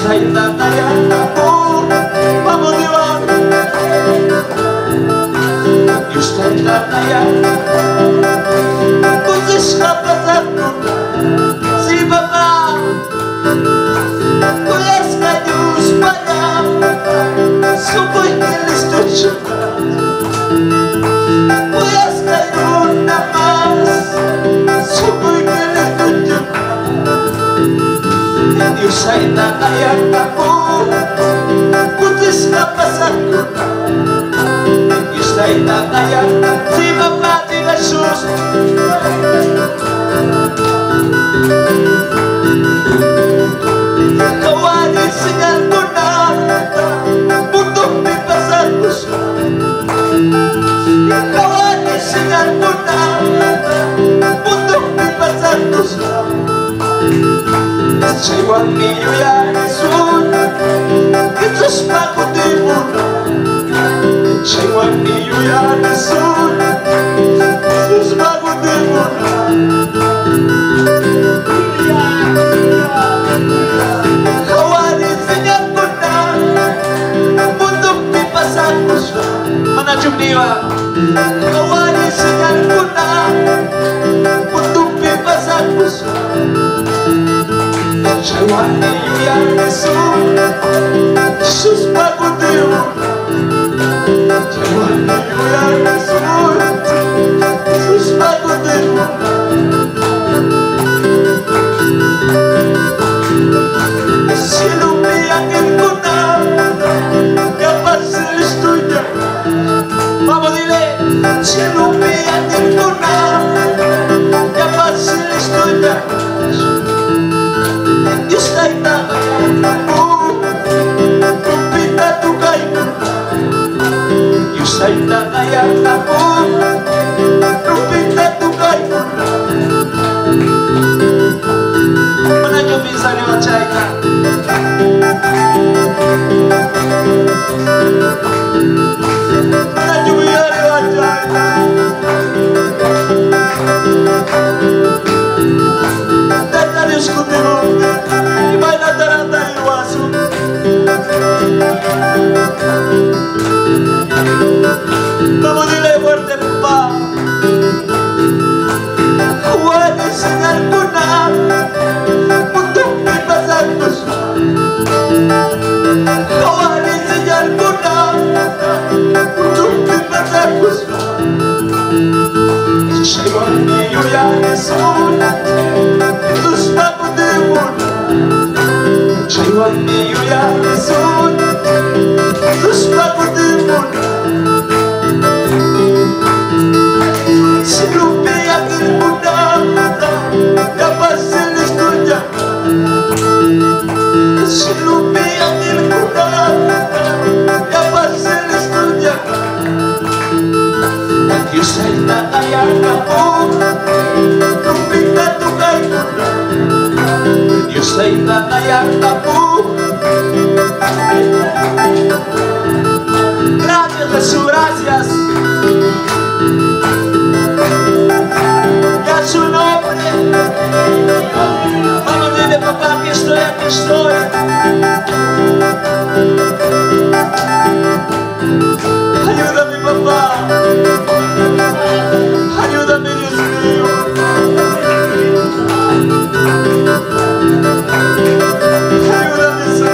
está indagando por vamos Dios y está indagando pues escapa de si papá pues cayos para supo que le estoy chocando pues cayó una más supo que le estoy chocando Dios ainda acabou quando está passando Dios ainda acabou se mamá diga Jesus Kawani singal ko na mundo may pasagos Kawani singal ko na mundo may pasagos Chegou milho e a Jesus que Deus pagou de muro Chegou milho e a Jesus Deus pagou de muro Kawani singa kuna mundo me pasagos Mana jumniwa Kawani singa kuna mundo me pasagos Chegou e a Jesus Jesus pagou de muro Chegou e a Jesus Jesus pagou de muro Se não me aguentar capaz de estudar Vamos dizer Se não me aguentar capaz de estudar Está aí na Kupita tu kainu Está aí na Kupita tu kainu Mana nyo bisa ni macaita Mana nyo bisa ni macaita Tentare scudero Vai na taranta di wasu Vamos dile fuerte papá Wani singar kuna Mundo me pasagos Wani singar kuna Mundo me pasagos Chegou a milho e a Jesus Deus pagou de muro Chegou a milho e a Jesus Deus pagou de muro Se não vem aquele mudar capaz de estudar Se não vem aquele mudar capaz de estudar Deus ainda acabou não pinta tu caído Deus ainda acabou Gracias Jesús, gracias Ya su nombre Vamos dile papá, aquí estoy Ayúdame papá Ayúdame Dios mío Ayúdame Señor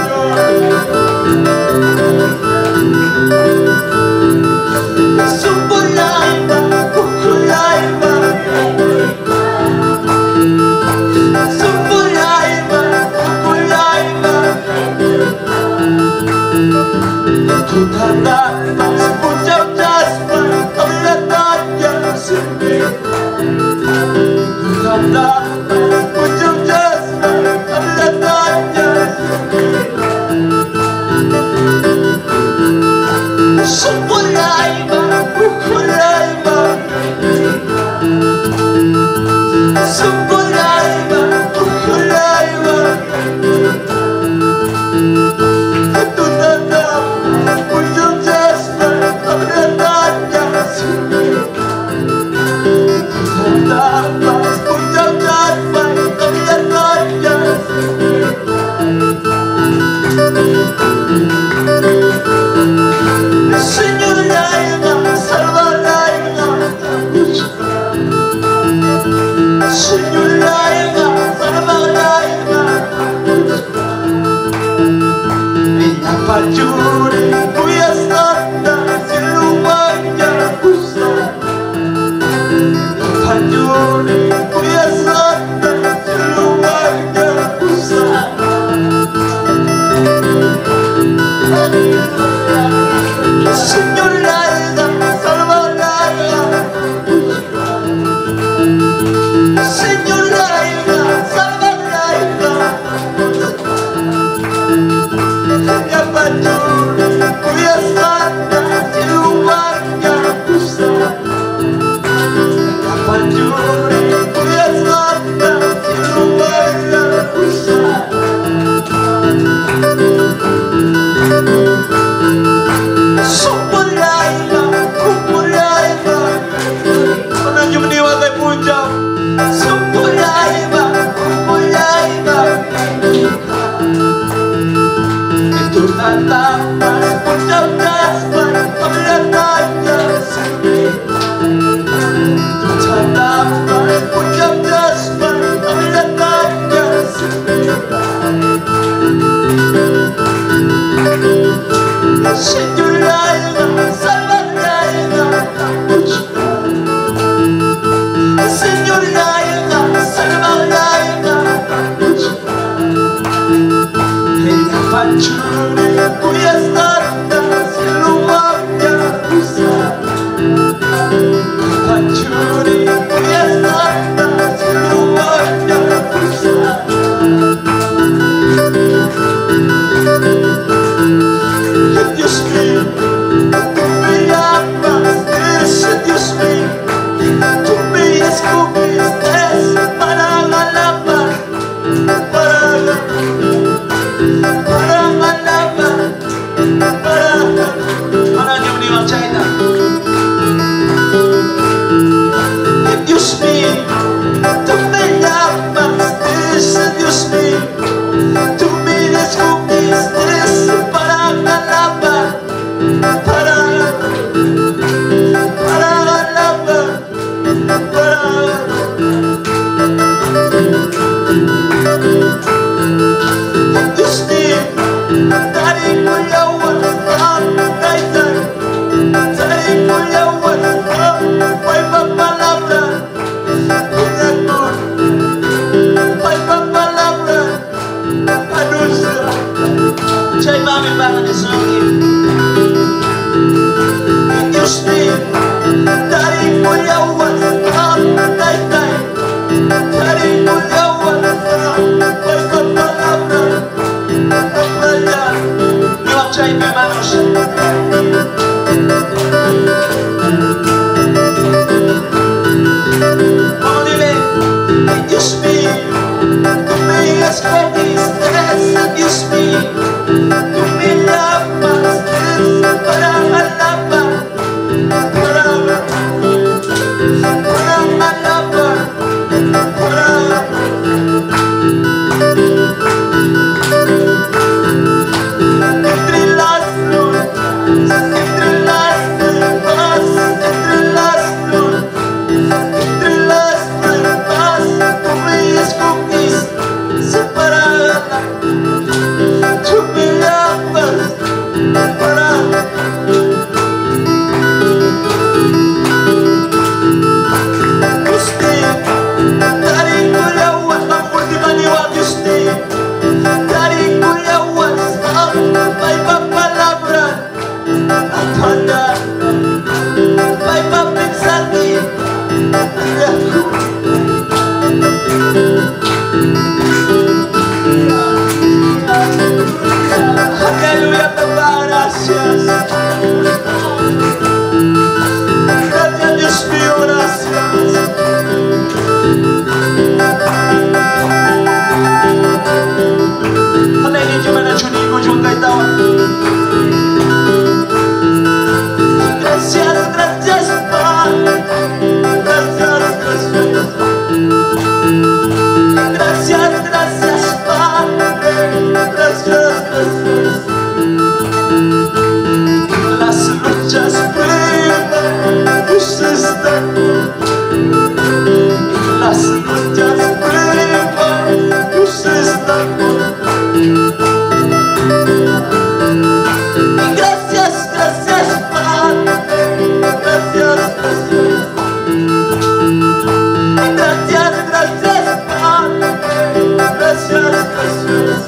gracias.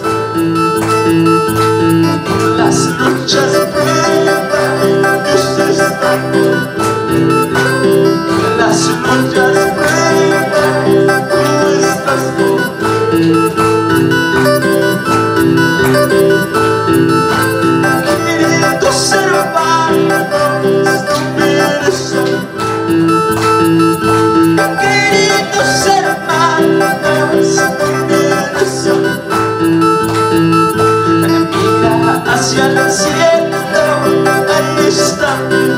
Las luchas prueban, Dios está. Las luchas prueban, tú estás tú. Queridos hermanos, también son. Queridos hermanos, también son. Mira hacia el cielo, ahí está.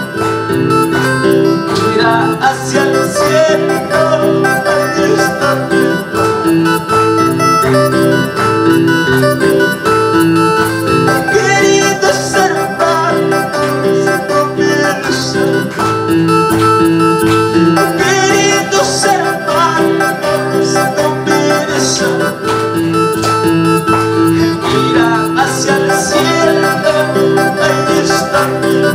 Mira hacia el cielo, ahí está. Queridos hermanos, también son. Queridos hermanos, también son. Mira hacia el cielo, ahí está.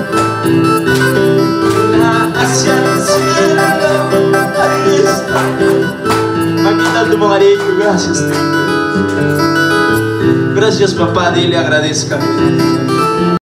Mira hacia el cielo, ahí está. Mamita, tu cariño, gracias. Gracias, papá, dile agradezca.